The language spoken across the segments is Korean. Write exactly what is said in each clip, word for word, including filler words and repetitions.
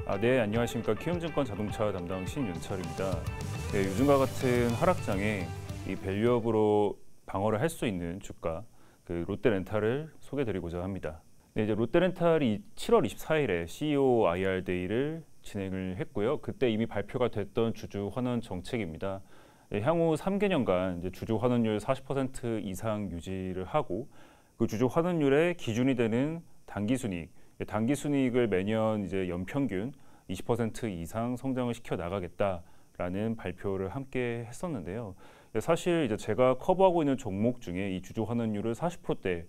아, 네, 안녕하십니까. 키움증권 자동차 담당 신윤철입니다. 네, 요즘과 같은 하락장에 이 밸류업으로 방어를 할 수 있는 주가, 그 롯데렌탈을 소개드리고자 합니다. 네, 이제 롯데렌탈이 칠월 이십사일에 씨이오 아이알 데이를 진행을 했고요. 그때 이미 발표가 됐던 주주 환원 정책입니다. 네, 향후 삼 개년간 이제 주주 환원율 사십 퍼센트 이상 유지를 하고 그 주주 환원율의 기준이 되는 단기순이익, 단기순이익을 매년 이제 연평균 이십 퍼센트 이상 성장을 시켜 나가겠다라는 발표를 함께 했었는데요. 사실 이제 제가 커버하고 있는 종목 중에 이 주주 환원율을 사십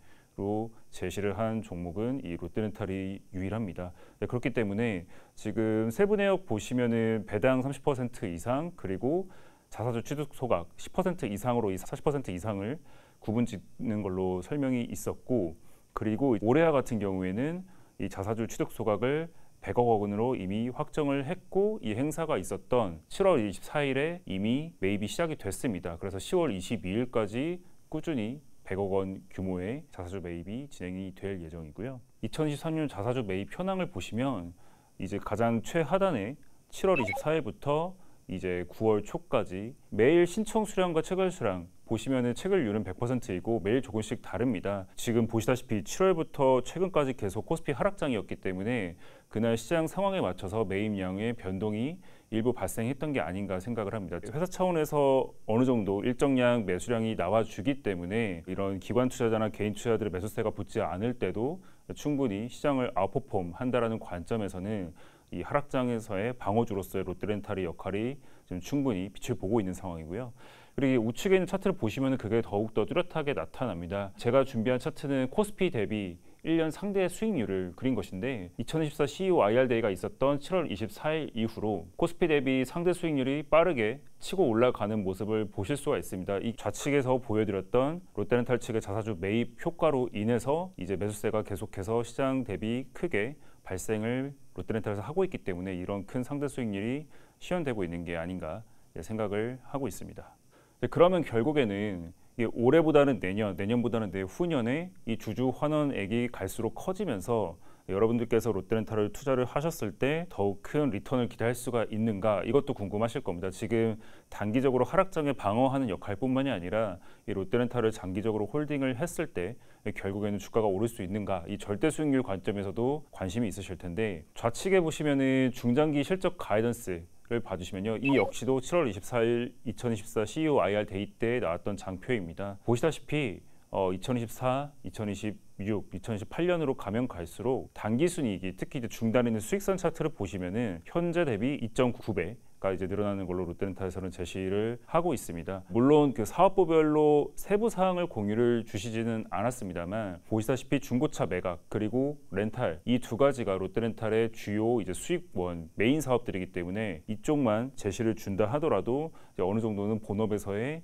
퍼센트대로 제시를 한 종목은 이 롯데렌탈이 유일합니다. 그렇기 때문에 지금 세부내역 보시면은 배당 삼십 퍼센트 이상 그리고 자사주 취득 소각 십 퍼센트 이상으로 이 사십 퍼센트 이상을 구분 짓는 걸로 설명이 있었고, 그리고 올해와 같은 경우에는 이 자사주 취득 소각을 백억 원으로 이미 확정을 했고 이 행사가 있었던 칠월 이십사일에 이미 매입이 시작이 됐습니다. 그래서 시월 이십이일까지 꾸준히 백억 원 규모의 자사주 매입이 진행이 될 예정이고요. 이천이십삼년 자사주 매입 현황을 보시면 이제 가장 최하단에 칠월 이십사일부터 이제 구월 초까지 매일 신청 수량과 체결 수량 보시면은 체결률은 백 퍼센트이고 매일 조금씩 다릅니다. 지금 보시다시피 칠월부터 최근까지 계속 코스피 하락장이었기 때문에 그날 시장 상황에 맞춰서 매입량의 변동이 일부 발생했던 게 아닌가 생각을 합니다. 회사 차원에서 어느 정도 일정량 매수량이 나와주기 때문에 이런 기관 투자자나 개인 투자자들의 매수세가 붙지 않을 때도 충분히 시장을 아웃퍼폼 한다라는 관점에서는 이 하락장에서의 방어주로서의 롯데렌탈의 역할이 지금 충분히 빛을 보고 있는 상황이고요. 그리고 우측에 있는 차트를 보시면 그게 더욱더 뚜렷하게 나타납니다. 제가 준비한 차트는 코스피 대비 일 년 상대 수익률을 그린 것인데 이천이십사 씨이오 아이알 데이가 있었던 칠월 이십사일 이후로 코스피 대비 상대 수익률이 빠르게 치고 올라가는 모습을 보실 수가 있습니다. 이 좌측에서 보여드렸던 롯데렌탈 측의 자사주 매입 효과로 인해서 이제 매수세가 계속해서 시장 대비 크게 발생을 롯데렌탈에서 하고 있기 때문에 이런 큰 상대 수익률이 시현되고 있는 게 아닌가 생각을 하고 있습니다. 그러면 결국에는 올해보다는 내년, 내년보다는 내후년에 이 주주 환원액이 갈수록 커지면서 여러분들께서 롯데렌탈을 투자를 하셨을 때 더욱 큰 리턴을 기대할 수가 있는가, 이것도 궁금하실 겁니다. 지금 단기적으로 하락장에 방어하는 역할뿐만이 아니라 이 롯데렌탈을 장기적으로 홀딩을 했을 때 결국에는 주가가 오를 수 있는가, 이 절대 수익률 관점에서도 관심이 있으실 텐데 좌측에 보시면은 중장기 실적 가이던스 를 봐주시면요, 이 역시도 칠월 이십사일 이천이십사 씨이오 아이알 데이 때 나왔던 장표입니다. 보시다시피 어, 이천이십사, 이천이십육, 이천이십팔년으로 가면 갈수록 단기순이익이 특히 이제 중단에 있는 수익선 차트를 보시면은 현재 대비 이 점 구 배가 이제 늘어나는 걸로 롯데렌탈에서는 제시를 하고 있습니다. 물론 그 사업부별로 세부 사항을 공유를 주시지는 않았습니다만 보시다시피 중고차 매각 그리고 렌탈 이 두 가지가 롯데렌탈의 주요 이제 수익원 메인 사업들이기 때문에 이쪽만 제시를 준다 하더라도 이제 어느 정도는 본업에서의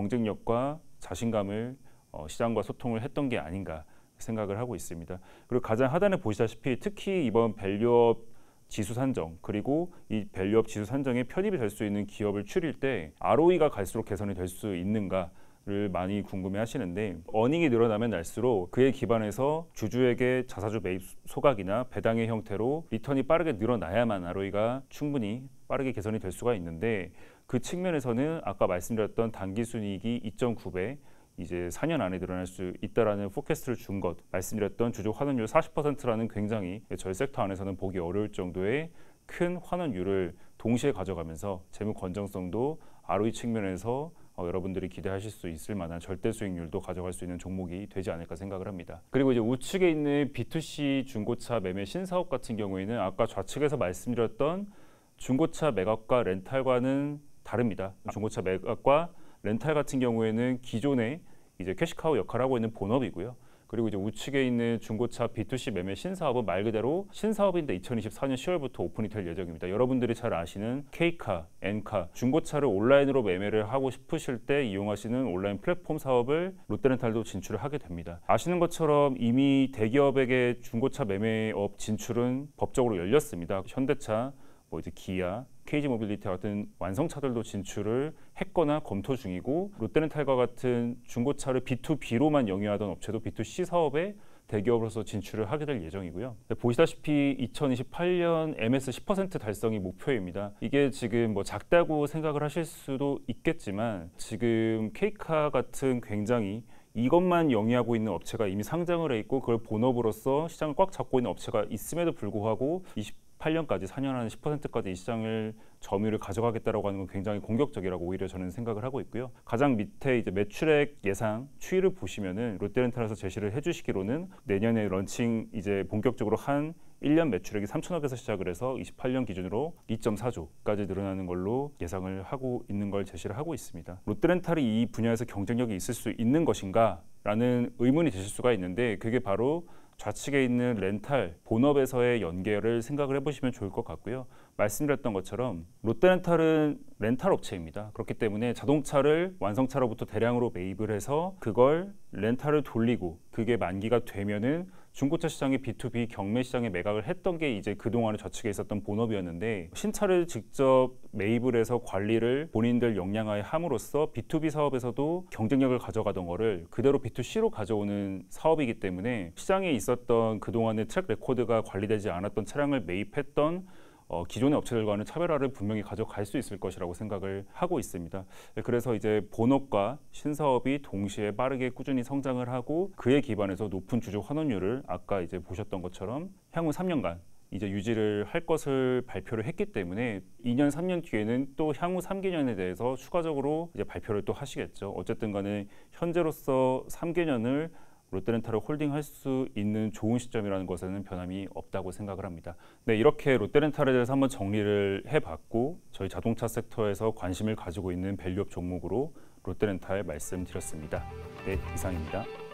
경쟁력과 자신감을 어, 시장과 소통을 했던 게 아닌가 생각을 하고 있습니다. 그리고 가장 하단에 보시다시피 특히 이번 밸류업 지수 산정 그리고 이 밸류업 지수 산정에 편입이 될 수 있는 기업을 추릴 때 알오이가 갈수록 개선이 될 수 있는가를 많이 궁금해 하시는데, 어닝이 늘어나면 날수록 그에 기반해서 주주에게 자사주 매입 소각이나 배당의 형태로 리턴이 빠르게 늘어나야만 알오이가 충분히 빠르게 개선이 될 수가 있는데, 그 측면에서는 아까 말씀드렸던 단기순이익이 이 점 구 배 이제 사 년 안에 늘어날 수 있다라는 포캐스트를 준 것, 말씀드렸던 주주 환원율 사십 퍼센트라는 굉장히 저희 섹터 안에서는 보기 어려울 정도의 큰 환원율을 동시에 가져가면서 재무 건전성도 알오이 측면에서 어, 여러분들이 기대하실 수 있을 만한 절대 수익률도 가져갈 수 있는 종목이 되지 않을까 생각을 합니다. 그리고 이제 우측에 있는 비투씨 중고차 매매 신사업 같은 경우에는 아까 좌측에서 말씀드렸던 중고차 매각과 렌탈과는 다릅니다. 중고차 매각과 렌탈 같은 경우에는 기존에 이제 캐시카우 역할을 하고 있는 본업이고요. 그리고 이제 우측에 있는 중고차 비투씨 매매 신사업은 말 그대로 신사업인데 이천이십사년 시월부터 오픈이 될 예정입니다. 여러분들이 잘 아시는 K카, N카, 중고차를 온라인으로 매매를 하고 싶으실 때 이용하시는 온라인 플랫폼 사업을 롯데렌탈도 진출을 하게 됩니다. 아시는 것처럼 이미 대기업에게 중고차 매매업 진출은 법적으로 열렸습니다. 현대차, 뭐 이제 기아, 케이지모빌리티 같은 완성차들도 진출을 했거나 검토 중이고, 롯데렌탈과 같은 중고차를 비투비로만 영위하던 업체도 비투씨 사업에 대기업으로서 진출을 하게 될 예정이고요. 보시다시피 이천이십팔 년 엠에스 십 퍼센트 달성이 목표입니다. 이게 지금 뭐 작다고 생각을 하실 수도 있겠지만 지금 케이카 같은 굉장히 이것만 영위하고 있는 업체가 이미 상장을 해 있고 그걸 본업으로서 시장을 꽉 잡고 있는 업체가 있음에도 불구하고 이십팔 년까지 사 년 안에 십 퍼센트까지 이 시장을 점유율을 가져가겠다라고 하는 건 굉장히 공격적이라고 오히려 저는 생각을 하고 있고요. 가장 밑에 이제 매출액 예상 추이를 보시면은 롯데렌탈에서 제시를 해주시기로는 내년에 런칭 이제 본격적으로 한 일 년 매출액이 삼천억에서 시작을 해서 이십팔 년 기준으로 이 점 사 조까지 늘어나는 걸로 예상을 하고 있는 걸 제시를 하고 있습니다. 롯데렌탈이 이 분야에서 경쟁력이 있을 수 있는 것인가? 라는 의문이 드실 수가 있는데 그게 바로 좌측에 있는 렌탈, 본업에서의 연계를 생각을 해보시면 좋을 것 같고요. 말씀드렸던 것처럼 롯데렌탈은 렌탈 업체입니다. 그렇기 때문에 자동차를 완성차로부터 대량으로 매입을 해서 그걸 렌탈을 돌리고 그게 만기가 되면은 중고차 시장의 비 투 비 경매 시장에 매각을 했던 게 이제 그동안에 좌측에 있었던 본업이었는데 신차를 직접 매입을 해서 관리를 본인들 역량하에 함으로써 비 투 비 사업에서도 경쟁력을 가져가던 거를 그대로 비 투 시로 가져오는 사업이기 때문에 시장에 있었던 그동안의 트랙 레코드가 관리되지 않았던 차량을 매입했던 어, 기존의 업체들과는 차별화를 분명히 가져갈 수 있을 것이라고 생각을 하고 있습니다. 그래서 이제 본업과 신사업이 동시에 빠르게 꾸준히 성장을 하고 그에 기반해서 높은 주주 환원율을 아까 이제 보셨던 것처럼 향후 삼 년간 이제 유지를 할 것을 발표를 했기 때문에 이 년, 삼 년 뒤에는 또 향후 삼 개년에 대해서 추가적으로 이제 발표를 또 하시겠죠. 어쨌든 간에 현재로서 삼 개년을 롯데렌탈을 홀딩할 수 있는 좋은 시점이라는 것에는 변함이 없다고 생각을 합니다. 네, 이렇게 롯데렌탈에 대해서 한번 정리를 해봤고 저희 자동차 섹터에서 관심을 가지고 있는 밸류업 종목으로 롯데렌탈 말씀드렸습니다. 네, 이상입니다.